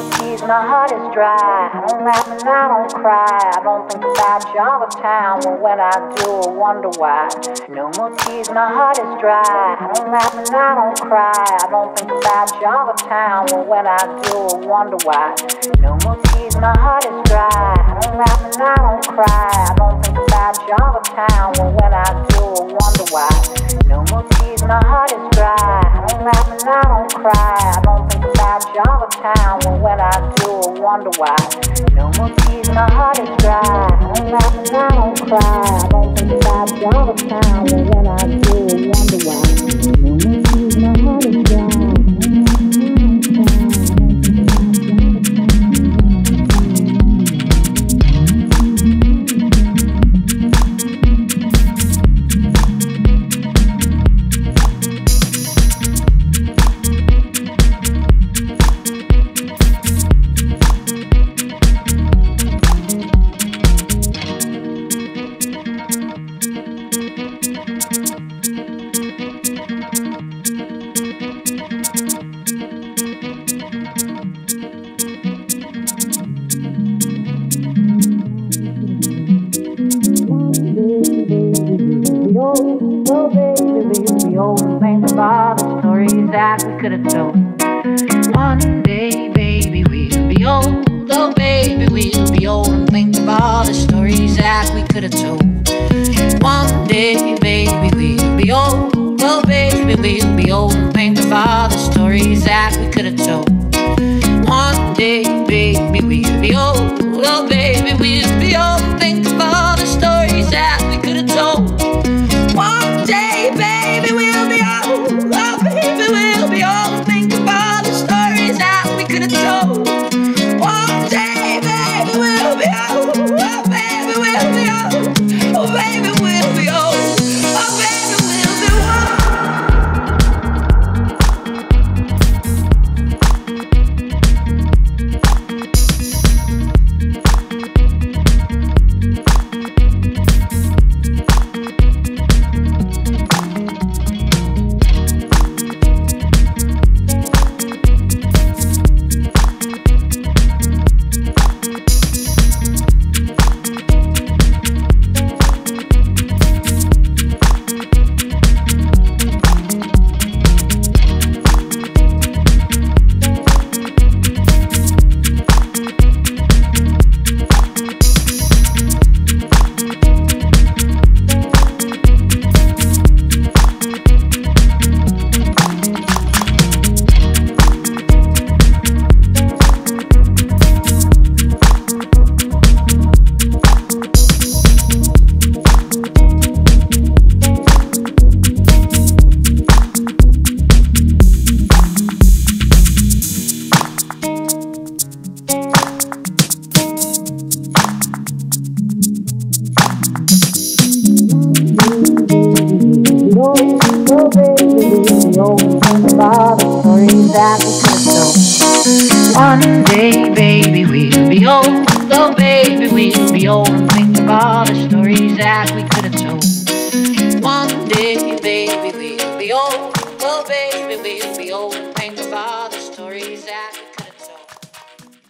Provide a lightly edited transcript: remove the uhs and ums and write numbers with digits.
more tears, my heart is dry. I don't laugh and I don't cry. I don't think about you all the time, but when I do, I wonder why. No more tears, my heart is dry. I don't laugh and I don't cry. I don't think about you all the time, but when I do, I wonder why. No more tears, my heart is dry. I don't laugh and I don't cry. I don't think about you all the time, but when I do, I wonder why. No more tears, my heart is dry. I don't laugh and I don't cry. I don't think about you all the time, but when I do, I wonder why. No more tears, my heart is dry. I don't laugh and I don't cry. I don't think about you all the time, but when I do, I wonder why. No more tears, my heart is dry. That we could have told. One day, baby, we'll be old. Oh, baby, we'll be old and think of all the stories that we could have told. One day, baby, we'll be old. Oh, baby, we'll be old and think of all the stories that we could have told. One day, baby, we'll be old. Oh, baby, we'll be old and think of all the stories that we could have told. One day, baby, we'll be old. Oh, baby, we'll be old. Think of all the stories that we could have told. One day, baby, we'll be old. Oh, baby, we'll be old. Oh, baby, we'll be old. Oh, baby, we'll be old. One day, baby, we'll be old. Oh, baby, we'll be old and think of all the stories that we could